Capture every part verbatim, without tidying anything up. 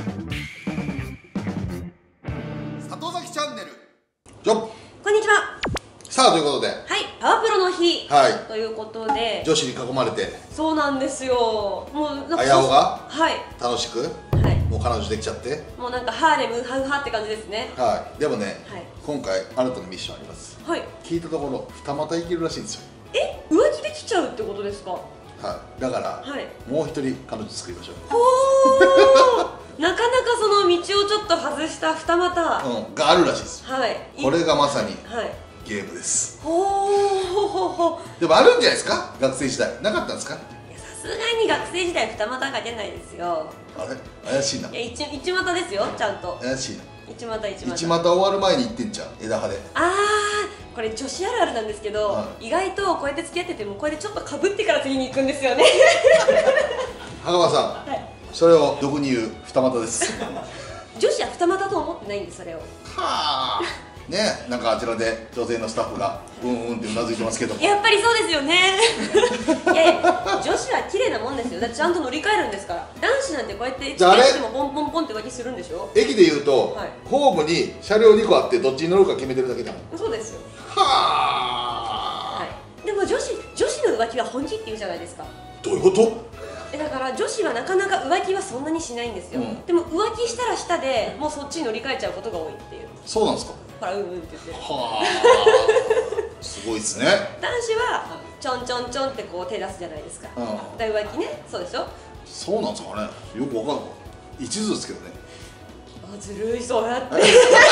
里崎チャンネル。じゃこんにちは。 さあということで、 はい、パワプロの日、 はい、 ということで女子に囲まれて、 そうなんですよ。もうなんかあやおがはい楽しく、 はい、 もう彼女できちゃって、 もうなんかハーレムウハウハって感じですね。 はい。でもね、 はい、 今回新たなミッションあります。はい。聞いたところ二股いけるらしいんですよ。 え、浮気できちゃうってことですか？ はい。だから、はい、もう一人彼女作りましょう。 ほーなかなかその道をちょっと外した二股、 うん、があるらしいです。はい。これがまさに、はい、ゲームです。ほー。でもあるんじゃないですか、学生時代。なかったんですか？ さすがに学生時代二股が出ないですよ。 あれ怪しいな。 いや、一一股ですよ、ちゃんと。 怪しいな。 一股一股。 一股終わる前に行ってんじゃん、枝葉で。ああ、これ女子あるあるなんですけど、はい、意外とこうやって付き合っててもこれでちょっとかぶってから次に行くんですよね。 袴さん、はい、それをどこに言う二股です。 女子は二股と思ってないんです、それを。 はあ。ね、なんかあちらで女性のスタッフがうんうんってうなずいてますけど、 やっぱりそうですよね。いやいや、女子は綺麗なもんですよ。だってちゃんと乗り換えるんですから。男子なんてこうやって近い人もポンポンポンって浮気するんでしょ。 駅で言うと、はい、ホームに車両にこあってどっちに乗るか決めてるだけだもん。 そうですよ。 はあ、 はい、でも女子女子の浮気は本気って言うじゃないですか。 どういうこと？ だから女子はなかなか浮気はそんなにしないんですよ、うん、でも浮気したらしたでもうそっちに乗り換えちゃうことが多いっていう。 そうなんですか？ ほら、うんうんって言ってる。はあ、すごいですね。 男子はちょんちょんちょんってこう手出すじゃないですか、うん、だ浮気ね。そうでしょ。 そうなんですかね、よくわかんない。一途ですけどね。 あ、ずるい、そうやって自分だ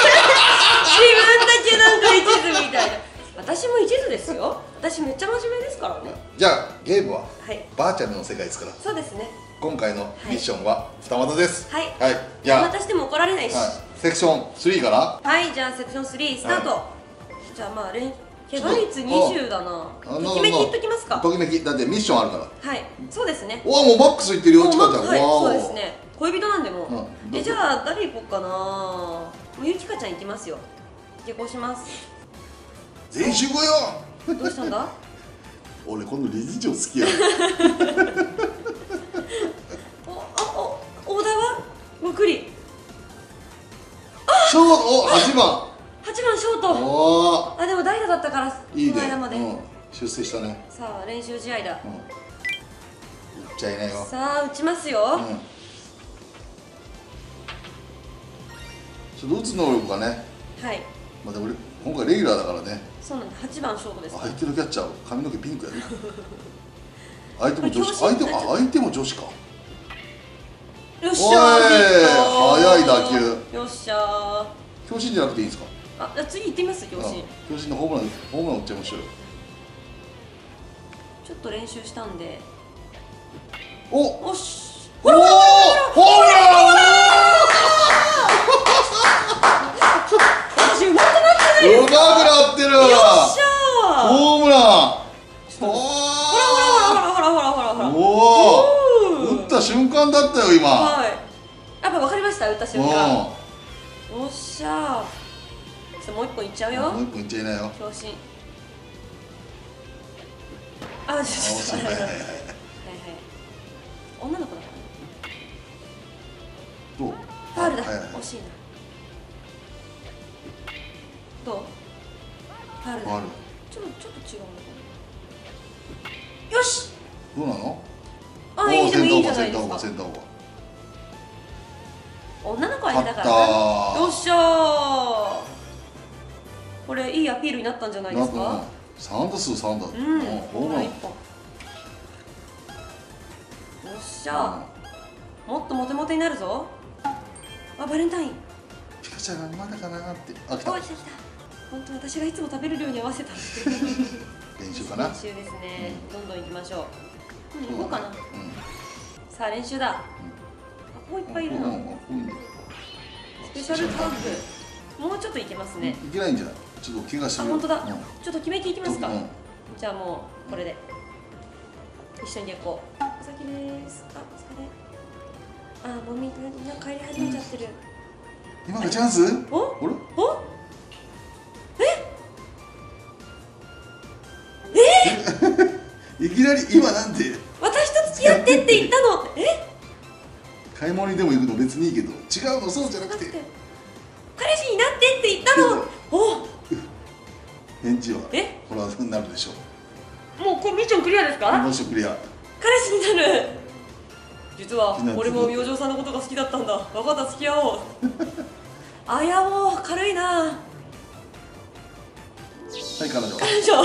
けなんか一途みたいな。私も一途ですよ。私めっちゃ真面目ですからね。 じゃあゲームは、はい、バーチャルの世界ですから。 そうですね。今回のミッションは二股です。 はい、 はい、じゃあまたしても怒られないし、はい、 セクションスリーかな。 はい、じゃあセクションスリースタート、はい、じゃあまあ連怪我率にじゅうだな。ときめきいっときますか。 ときめきだってミッションあるから。 はい、そうですね。 おわ、もうマックスいってるよ、ちかちゃん。 はい、そうですね。恋人なんでもう、え、じゃあ誰行こうかな。もうゆきかちゃん行きますよ。下校します。 全員集合よ。 どうしたんだ。 俺今度理事長好きや。 お、あ、お、オーダーはゆっくり。 ショート、お、はちばん。 はちばんショート。おあ、でも代打だったからいいね、 まで、うん、 出世したね。 さあ練習試合だ、うん、 打っちゃいないよ。 さあ打ちますよ、うん、 ちょっと打つ能力がね。はい。まあでも今回レギュラーだからね。 そうなんで、はちばんショートです。 相手のキャッチャー髪の毛ピンクやね。相手も女子、相手も相手も女子か。 よっしゃー、 速い打球。 よっしゃー。 強振じゃなくていいですか？ あ、次行ってみます。強振。 強振のホームラン、ホームラン打っちゃいましょうよ。 ちょっと練習したんで。 お、 おし。 ほらほらほら。 私うまくなってない。 うまくなってる。よっしゃー。 ホームラン。 ほらほらほらほらほらほらほら。 おお。打った瞬間だったよ今。 はい。やっぱ分かりました、打った瞬間。おっしゃー。もう一本いっちゃうよ。 もう一本いっちゃいなよ。 強振。あ、ちょっと。はいはいはい。女の子だから。 どう？ ファウルだ。惜しいな。どう？ファウルだ。ちょっとちょっと違うのかな。よし。 どうなの？ あ、いいでもいいじゃないですか。 センターオーバー。 女の子はあれだからな。よっしゃー。これいいアピールになったんじゃないですか。 サウンド数サウンド。うん。 ホームランいっぽん。よっしゃー。もっとモテモテになるぞ。あ、バレンタイン。 ピカちゃんがまだかなって。 あ、来た。来た来た。本当私がいつも食べる量に合わせた。 練習かな。 練習ですね。どんどん行きましょう。行こうかな。さあ練習だ。もういっぱいいるな。スペシャルタッグ。もうちょっといけますね。 いけないんじゃない？ちょっと怪我してる。 あ、本当だ。ちょっと決めていきますか。じゃあもうこれで一緒に行こう。お先です。あ、お疲れ。あ、もうみんな帰り始めちゃってる。 今がチャンス？ お？お？え？え？ いきなり今なんで？ 私と付き合ってって言ったの。え？ 買い物にでも行くの別にいいけど、違うの、そうじゃなくて彼氏になってって言ったの。お返事はえほらなるでしょう。もうこれミッションクリアですか？ ミッションクリア。 彼氏になる。実は俺も明星さんのことが好きだったんだ。分かった、付き合おう。あやもう軽いな。はい彼女。 彼女。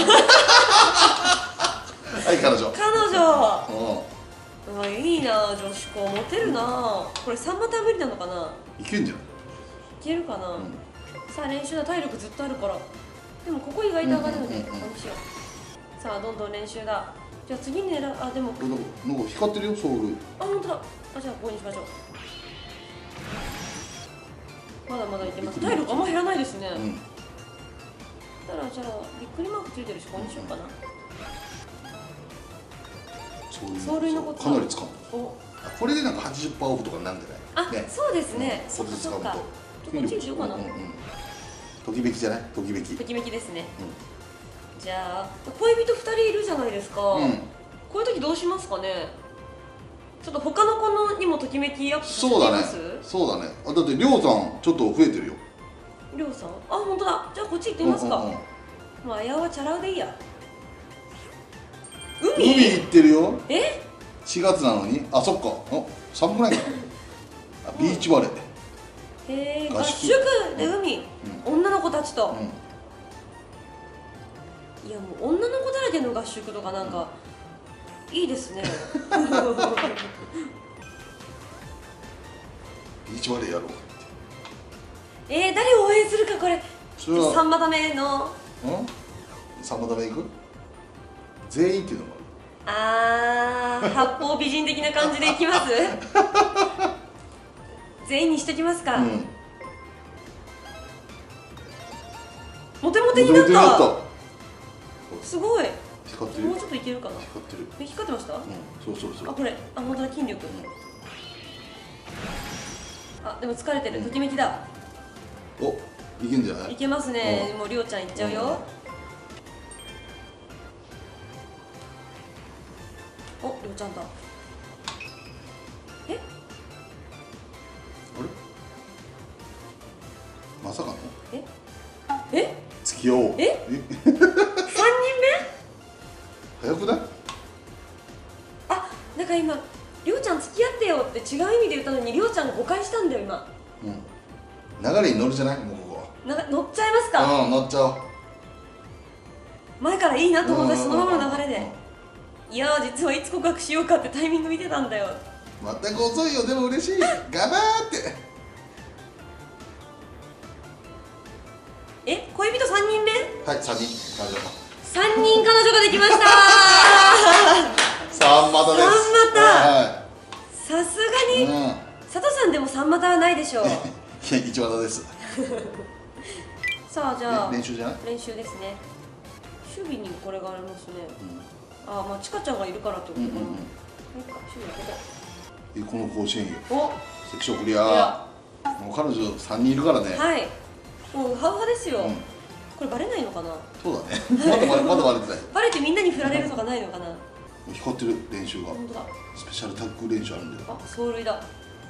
はい彼女。 彼女。あ、いいな、女子校モテるな。これさんまた無理なのかな。 いけんじゃん。いけるかな、うん、さあ練習だ。体力ずっとあるから。でもここ意外と上がるので何しよう。さあどんどん練習だ。じゃあ次に狙う。あ、でもなんか光ってるよ、ソウル。あ、 本当だ。あ、じゃあここにしましょう。まだまだいけます。体力あんま減らないですね。うん、だからじゃあびっくりマークついてるし、ここにしようかな。走塁のことかなり使う。お、これでなんか はちじゅっパーセント オフとかなんじゃない？ あ、そうですね。 これで使うと。こっちにしようかな。 ときめきじゃない？ときめき。 ときめきですね。じゃあ恋人ふたりいるじゃないですか。こういう時どうしますかね。ちょっと他の子のにもときめきアップさせてみます？ そうだね。そうだね。あ、だってりょうさんちょっと増えてるよ。 りょうさん？あ、本当だ。じゃあこっち行ってみますか。もうあやはチャラ男でいいや。海？ 海行ってるよ。 え？ しがつなのに？あ、そっか。あ、寒くないかな。あ、ビーチバレー。 へえ、合宿で海、女の子たちと。いやもう女の子だらけの合宿とかなんかいいですね。 ビーチバレーやろう。 えー、誰を応援するかこれ。さんまための。 うん？さんまため行く？全員っていうのもある。ああ、八方美人的な感じでいきます？全員にしときますか。うん、モテモテになった。すごい。 光ってる。 もうちょっといけるかな。 光ってる。 え、光ってました？うん、 そうそうそう。 あ、これ、あ、本当だ、筋力。うん、あ、でも疲れてる。ときめきだ。 お、いけんじゃない？ いけますね。もうりょうちゃんいっちゃうよ。お、りょうちゃんだ。え？ あれ？まさかの？ え？え？ 付き合おう。 え？三人目？ 早くない？ あ、なんか今りょうちゃん付き合ってよって違う意味で言ったのにりょうちゃんが誤解したんだよ今。 うん。流れに乗るじゃない？もうここは。な乗っちゃいますか？ うん、乗っちゃおう。 前からいいなと思ったしそのままの流れで。いやー、実はいつ告白しようかってタイミング見てたんだよ。 全く遅いよ。でも嬉しい。頑張って。 え、恋人さんにんめ？ はい、さんにん彼女。 さんにん彼女ができました。 さんまたです。 さんまた。はい、さすがに、うん、佐藤さんでもさんまたはないでしょう。いや、 一股です。 さあ、じゃあ練習じゃない？練習ですね。守備にこれがありますね。うん、あ、まあちかちゃんがいるからってことかな。はい、守備はここ。 え、この甲子園よ。 お、 セクションクリア。もう彼女さんにんいるからね。 はい。もうウハウハですよ。うん、これバレないのかな。 そうだね。まだまだバレてない。 バレてみんなに振られるとかないのかな。 光ってる練習が。 本当だ。 スペシャルタッグ練習あるんだよ。 あ、走塁だ。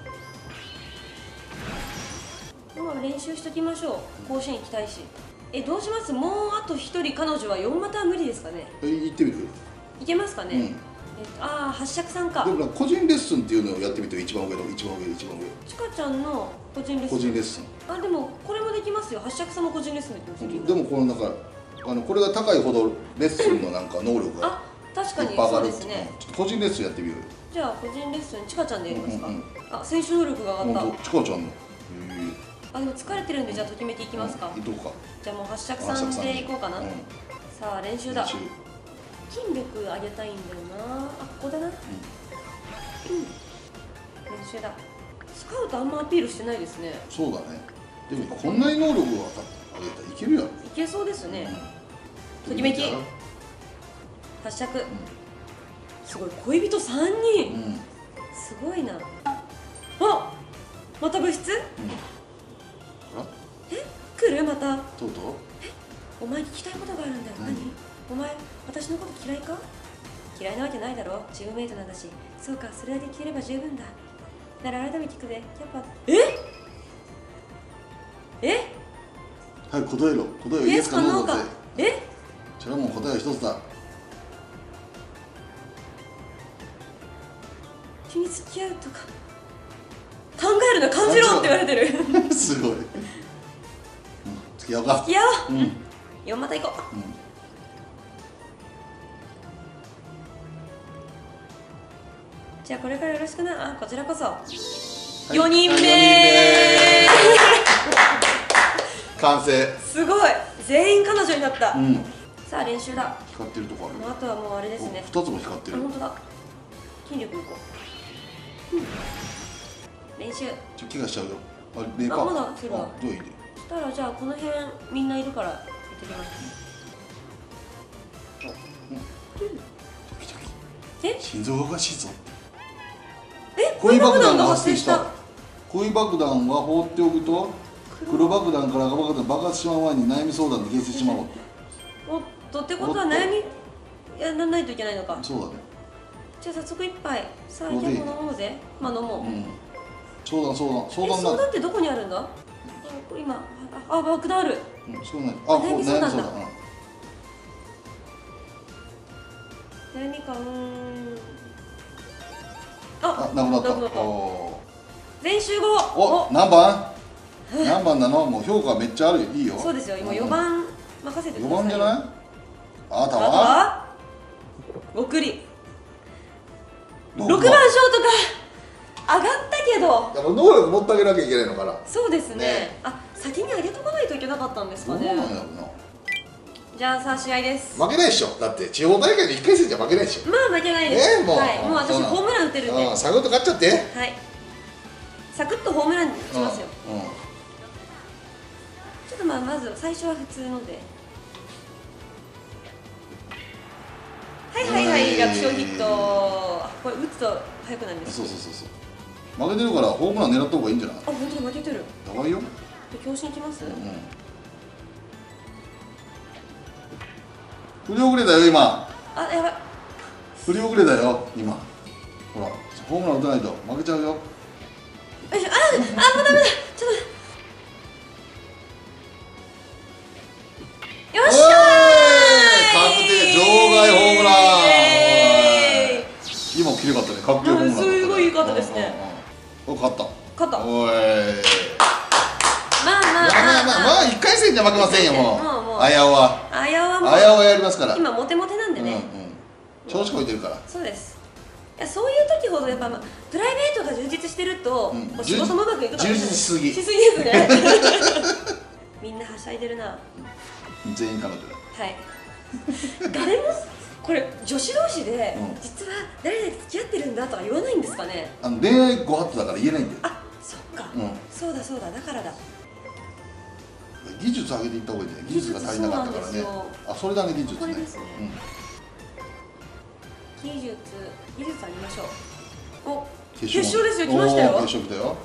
まあ練習しときましょう。甲子園行きたいし。え、どうします？もうあとひとり彼女はよん股は無理ですかね。 え、行ってみる？ いけますかね。うん、えっと、ああ、八尺さんか。 でも個人レッスンっていうのをやってみて、一番上の一番上一番上。 ちかちゃんの個人レッスン。 個人レッスン。 あ、でもこれもできますよ。八尺さんも個人レッスンできますよ。 でもこのなんかあのこれが高いほどレッスンのなんか能力があ、確かにそうですね。 ちょっと個人レッスンやってみようよ。 じゃあ個人レッスンちかちゃんでやりますか。うんうん、あ、選手能力が上がった。 ちかちゃんの。 あ、でも疲れてるんでじゃあときめきいきますか。 うん、行こうか。 じゃあもう八尺さんで行こうかな。うん、さあ練習だ。練習筋力上げたいんだよな。あ、ここだな。うん、練習だ。スカウトあんまアピールしてないですね。 そうだね。でもこんなに能力を上げたらいけるやろ。いけそうですね。うん、ときめき。八尺。うん、すごい、恋人さんにん。うん、すごいな。あ、また部室？うん、え、来るまた。 とうとう？ え、お前に聞きたいことがあるんだよ。うん、何？お前、私のこと嫌いか？嫌いなわけないだろ。チームメイトなんだし。そうか、それだけ聞ければ十分だ。 なら改めて聞くぜ。やっぱええはい、答えろ。答えはイエスかノーだぜ。 えそれはもう答えは一つだ。 君に付き合うとか考えるの感じろって言われてるすごい、うん、付き合おうか。 付き合おう。うん、よんまた行こう。うん、じゃあこれからよろしくな。あ、こちらこそ。はい、よにんめ完成。 すごい、全員彼女になった。うん、さあ練習だ。 光ってるとこある。 あとはもうあれですね。 ふたつも光ってる。 本当だ。筋力いこう。うん、練習。 ちょ怪我しちゃうよ。あれ、ね、 あ、まだするわ。 どういいで。 そしたらじゃあこの辺みんないるから行ってきます。え？ 心臓がおかしいぞ。 え？コイン爆弾が発生した。 コイン爆弾は放っておくと黒爆弾から赤爆弾爆発しまう前に悩み相談で形成してしまおう。 おっとってことは悩みやらないといけないのか。 そうだね。 じゃあ早速一杯さあじゃあ飲もうぜ。まあ飲もう。うん、 相談相談相談だ。 相談ってどこにあるんだ？これ今ああ爆弾ある。 うん、そうなん。あ、悩み相談だ。 悩みか。うーん。 あ、なくなった。 全集合。 お、何番？何番なの？もう評価めっちゃあるよ。いいよ。 そうですよ。今よばん任せてください。 よばんじゃない？あなたは？送り。ろくばんショートか。上がったけど。 やっぱ能力持ってあげなきゃいけないのかな。 そうですね。あ、先に上げとかないといけなかったんですかね。 そうなんやろな。 じゃあさあ試合です。 負けないでしょ。だって地方大会のいっかい戦じゃ負けないでしょ。 まあ負けないです。 ね、もう、 はい、もう私ホームラン打てるんで。 サクッと勝っちゃって。 はい。サクッとホームラン打ちますよ。うん。ちょっとまあまず最初は普通ので。はいはいはい、楽勝ヒット。これ打つと速くなるんです。 そうそうそうそう。負けてるからホームラン狙った方がいいんじゃない？あ、 本当に負けてる。 高いよ。 強振いきます？うん。 振り遅れだよ今。 あ、やばい。 振り遅れだよ今。ほら、ホームラン打たないと負けちゃうよ。 よいしょ。あ、あ、もうダメだ。ちょっと。よっしゃー。 確定場外ホームラン。今きれかったね。確定ホームラン。 すごい良かったですね。 お、勝った。 勝った。 おい。 まあまあまあまあ一回戦じゃ負けませんよもう。もうもう。あやおは。 あやおはもう。 あやおはやりますから。 今モテモテなんでね。 調子こいてるから。 そうです。いやそういう時ほどやっぱプライベートが充実してると仕事もうまくいくから。 充実しすぎ。 しすぎですね。みんなはしゃいでるな。 全員彼女だ。 はい。誰もこれ女子同士で実は誰々と付き合ってるんだとは言わないんですかね。 あの恋愛ご法度だから言えないんだよ。 あ、そっか。そうだそうだだからだ。 技術上げていった方がいいんだよ。技術が足りなかったからね。あ、それだね技術ね。 これですね。技術技術ありましょう。お、決勝ですよ。来ましたよ。 決勝来たよ。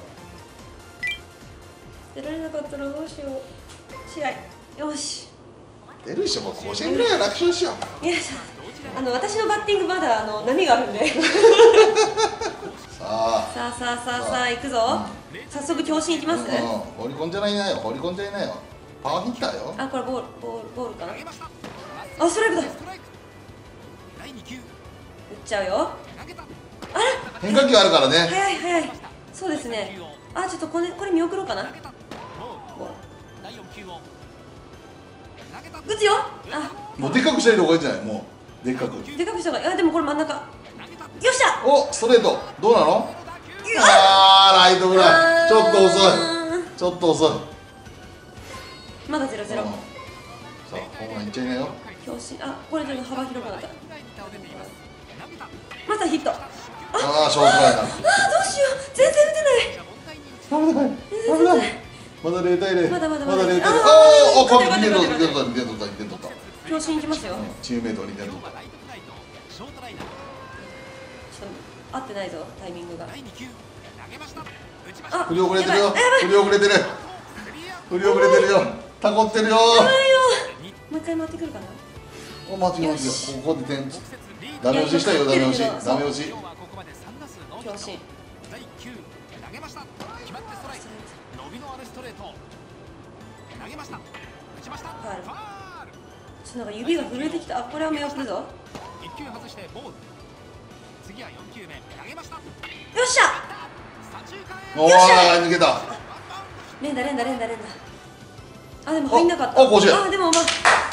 出られなかったらどうしよう。試合よし。 出るでしょ。もう甲子園ぐらいは楽勝でしょ。 いや、あの私のバッティングまだあの波があるんで。さあさあさあさあさあ行くぞ。早速強振いきます。 放り込んじゃいなよ。放り込んじゃいなよ。パワーヒッターよ。 あ、これボールボールボールかな。あ、ストライクだ。打っちゃうよ。あれ変化球あるからね。 早い早い。そうですね。あ、ちょっとこれこれ見送ろうかな。打つよ。あ、 もうでっかくしたいとこいいんじゃない。もうでっかくでかくした方がいい。あ、でもこれ真ん中。よっしゃ。 お、ストレートどうなの。あー、ライトフライ。ちょっと遅いちょっと遅い。 まだゼロゼロ。さあ、ホームランいっちゃいなよ。 強振。あ、これちょっと幅広くなった。またヒット。ああ、ショートライナー。あー、どうしよう。全然打てない。 危ない危ない。まだゼロたいゼロ。 まだまだまだ。 まだゼロたいゼロ。ああ、完璧ににてん取ったにてん取ったにてん取った。 強振いきますよ。 チームメイトにてん取った。 ちょっと合ってないぞタイミングが。 あ、振り遅れてるよ。振り遅れてる。振り遅れてるよ。タコってるよ。 やばいよ。もう一回回ってくるかな。 お、待ってますよ。ここで点。ダメ押ししたよ。ダメ押し。ダメ押し。 強振。 伸びのあるストレート投げました。打ちました。ファール。ちょっとなんか指が震えてきた。あ、これは目を振るぞ。いっきゅう外してボール。次はよんきゅうめ投げました。よっしゃ。 おー、抜けた。 連打連打連打連打。あ、でも入んなかった。 あ、甲子園。 あ、でもまあ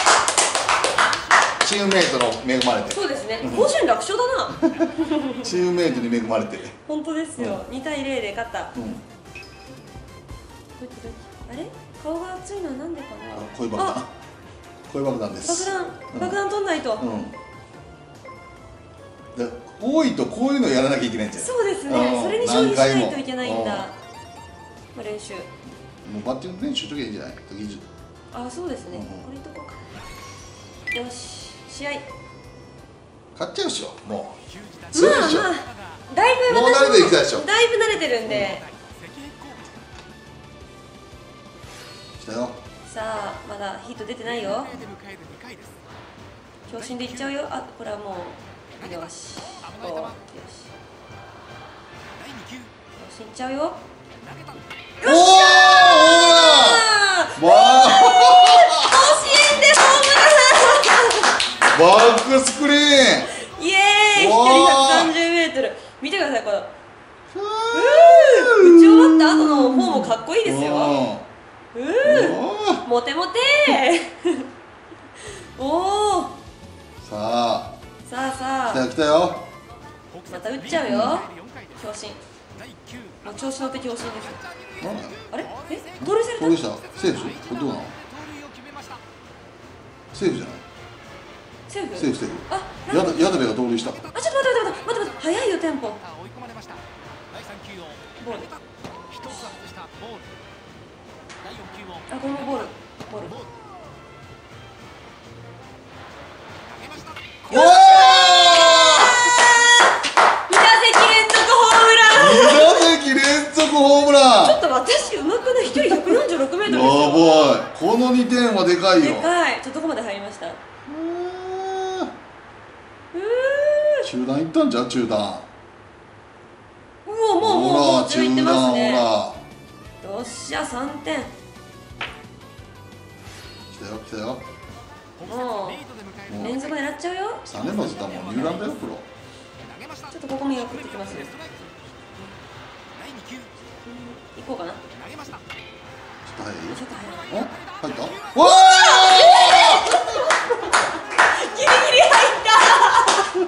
チームメイトの恵まれて。 そうですね。甲子園楽勝だな。 チームメイトに恵まれて。 本当ですよ。にたいゼロで勝った。あれ？顔が熱いのはなんでかな。 恋爆弾。恋爆弾です。 爆弾、爆弾取んないと。 多いとこういうのやらなきゃいけないんじゃない。 そうですね。それに勝利しないといけないんだ。まあ練習。 もうバッティング練習しときゃいいんじゃない。 あ、そうですね。これとこうか。よし、試合。 勝っちゃうでしょ。もう。まあまあ。だいぶもう慣れてきたでしょ。 だいぶ慣れてるんで。 来たよ。 さあ、まだヒット出てないよ。強振でいっちゃうよ。あ、これはもう。よし。およし。強振いっちゃうよ。よっしゃー。 わあ。 甲子園でホームラン。 バックスクリーン。 イエーイ。飛距離ひゃくさんじゅうメートル。見てくださいこの。打ち終わった後のフォームもかっこいいですよ。うー。モテモテー。おお。 さあ。 さあさあ。 来たよ来たよ。 また打っちゃうよ。強振。もう調子乗って強振です。あれ？え？盗塁された？ 盗塁した。セーフ？これどうなの？セーフじゃない？ セーフ？ セーフセーフ。 あ、 やだ矢田部が盗塁した。 あ、ちょっと待って待って待って待って早いよテンポ。ボール。あ、これもボール。ボール。 おお！ に打席連続ホームラン。 に打席連続ホームラン。 ちょっと私うまくない。飛距離ひゃくよんじゅうろくメートルですよ。 やばい。このにてんはでかいよ。 でかい。ちょっとどこまで入りました。うー。中段いったんじゃ中段。 うお、もうもうもう中いってますね。 ほら。 よっしゃさんてん。 来たよ来たよ。 もう連続狙っちゃうよ。 さん連発だもん。入団だよプロ。 ちょっとここ見送ってきますよ。行こうかな。ちょっと早い。 ちょっと早い。 お、入った。わあ。 ギリギリ入った。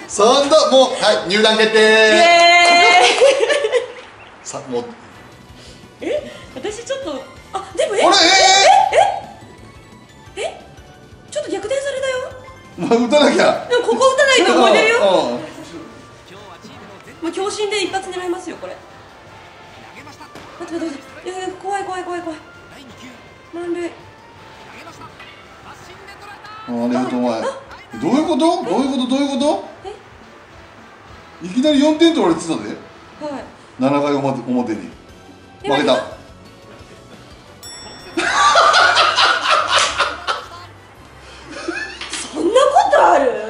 三打もうはい入団決定。イエーイ。さもう。 え、私ちょっとあでもえあれえええちょっと逆転されたよ。 まあ打たなきゃ。 でもここ打たないと思えるよ。 もう強振で一発狙いますよこれ。待って待って待って。いやいや怖い怖い怖い怖い。満塁。 ありがとうお前。どういうこと？どういうことどういうこと？いきなりよんてん取られてたで。はい。ななかい表表に負けた。 そんなことある？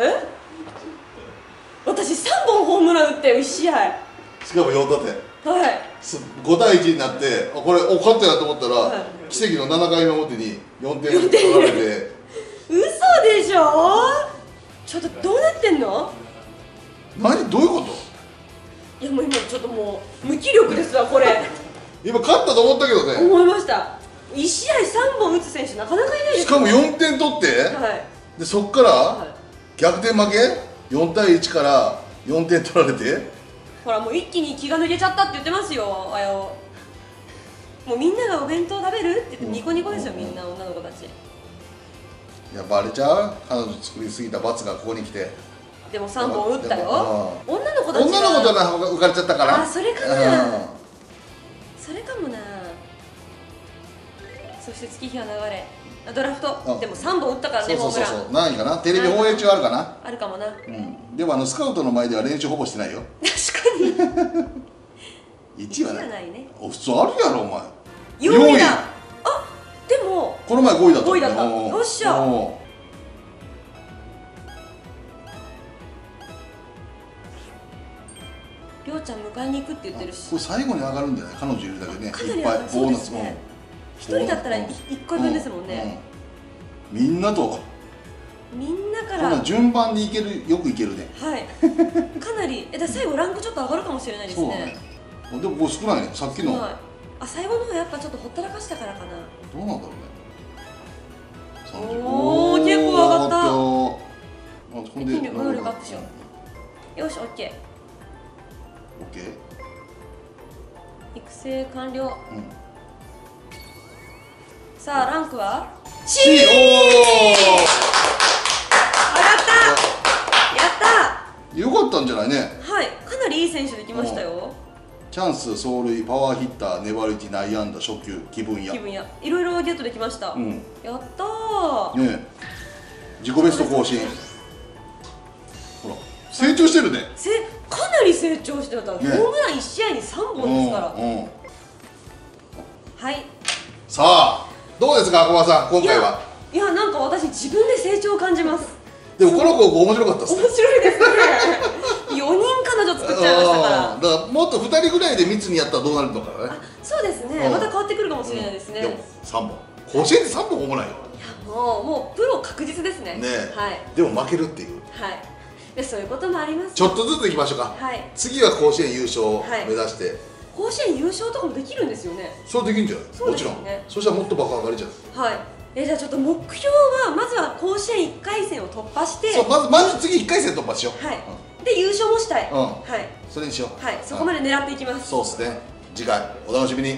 私さんぼんホームラン打ったよいち試合。 しかもよん打点。 はい。 ごたいいちになってあこれお勝ったやと思ったら、はい、奇跡のななかいめ表によんてん取られて。 嘘でしょ？ちょっとどうなってんの？ 何どういうこと？ いやもう今ちょっともう無気力ですわこれ。 今勝ったと思ったけどね。 思いました。いち試合さんぼん打つ選手なかなかいないですよ。 しかもよんてん取って、はい、でそっから、はい、逆転負けよんたいいちからよんてん取られてほらもう一気に気が抜けちゃったって言ってますよあよ。もうみんながお弁当食べるって言ってニコニコですよ、うん、みんな女の子たち。 やっぱあれちゃう彼女作りすぎた罰がここに来て。 でもさんぼん打ったよ。女の子たち女の子とが浮かれちゃったから。 あ、それかな。それかもな。そして月日は流れドラフトでもさんぼん打ったからね。 そうそうそう何位かな。テレビ放映中あるかな。 あるかもな。 うんでもあのスカウトの前では練習ほぼしてないよ。 確かにいちいはないね。 普通あるやろお前。 よんいだ。あでもこの前ごいだった。 ごいだった。よっしゃ。両父ちゃん迎えに行くって言ってるし、 これ最後に上がるんじゃない、彼女いるだけね。 かなりいっぱいボーナスも一人だったらいっこいぶんですもんね。 みんなとみんなから順番にいける、よくいけるね。 はい、かなり、え、だ最後ランクちょっと上がるかもしれないですね。 そうね。でもこれ少ないね、さっきの。 あ、最後の方やっぱちょっとほったらかしたからかな。 どうなんだろうね。 おお、結構上がった。 あ、ほんで能力アップしよう。よし、オッケー。 オッケー。 育成完了。 うん。 さあ、ランクは C。 おお。 上がった。やった。 よかったんじゃないね。 はい、かなりいい選手できましたよ。 チャンス、走塁、パワーヒッター、粘り値、内野安打、初球、気分や。 気分や、いろいろゲットできました。うん、やったー。 ねえ、自己ベスト更新。ほら、成長してるね。 せ、かなり成長してた。ホームランいち試合にさんぼんですから。うん。はい。 さあ、どうですか、小川さん、今回は。 いや、なんか私自分で成長を感じます。 でもこの子面白かったですね。 面白いですね。よにん彼女作っちゃいましたから。 だからもっとふたりぐらいで密にやったらどうなるのかね。 そうですね。また変わってくるかもしれないですね。 でもさんぼん。甲子園でさんぼんホームランよ。 いや、もうもうプロ確実ですね。 ね。 はい。 でも負けるっていう。 はい。で、そういうこともあります。 ちょっとずついきましょうか。 はい。 次は甲子園優勝を目指して。 甲子園優勝とかもできるんですよね。 そうできるんじゃない。もちろん。そしたらもっと爆上がりじゃん。はい。 え、じゃあちょっと目標はまずは甲子園いっかい戦を突破して、 そう、まずまず次いっかい戦突破しよう。 はい。で優勝もしたい。 うん。 はい。 それにしよう。 はい。そこまで狙っていきます。 そうですね。次回お楽しみに。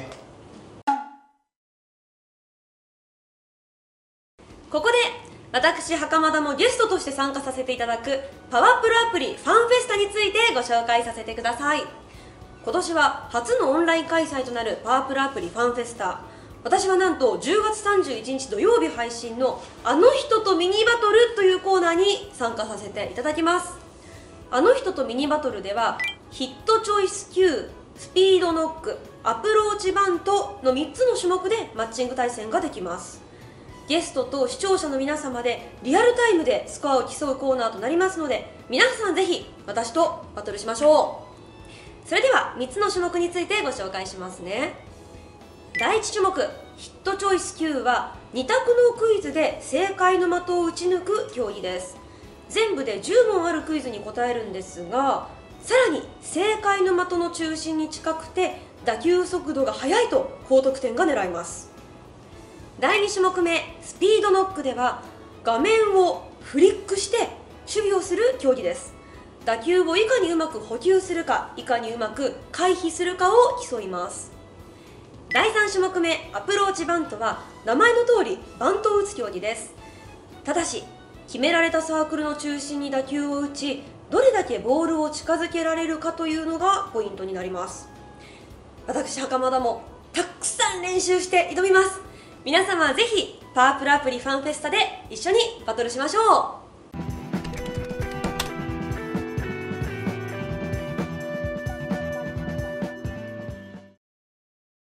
ここで私袴田もゲストとして参加させていただくパワプロアプリファンフェスタについてご紹介させてください。今年は初のオンライン開催となるパワプロアプリファンフェスタ。私はなんとじゅうがつさんじゅういちにち土曜日配信のあの人とミニバトルというコーナーに参加させていただきます。あの人とミニバトルではヒットチョイス Q、スピードノック、アプローチバントのみっつの種目でマッチング対戦ができます。ゲストと視聴者の皆様でリアルタイムでスコアを競うコーナーとなりますので、皆さんぜひ私とバトルしましょう。それではみっつの種目についてご紹介しますね。だいいち種目ヒットチョイス Q はに択のクイズで正解の的を打ち抜く競技です。全部でじゅうもんあるクイズに答えるんですが、さらに正解の的の中心に近くて打球速度が速いと高得点が狙えます。だいに種目目スピードノックでは画面をフリックして守備をする競技です。打球をいかにうまく補給するか、いかにうまく回避するかを競います。だいさん種目目アプローチバントは名前の通りバントを打つ競技です。ただし決められたサークルの中心に打球を打ち、どれだけボールを近づけられるかというのがポイントになります。私袴田もたくさん練習して挑みます。皆様ぜひパワープロアプリファンフェスタで一緒にバトルしましょう。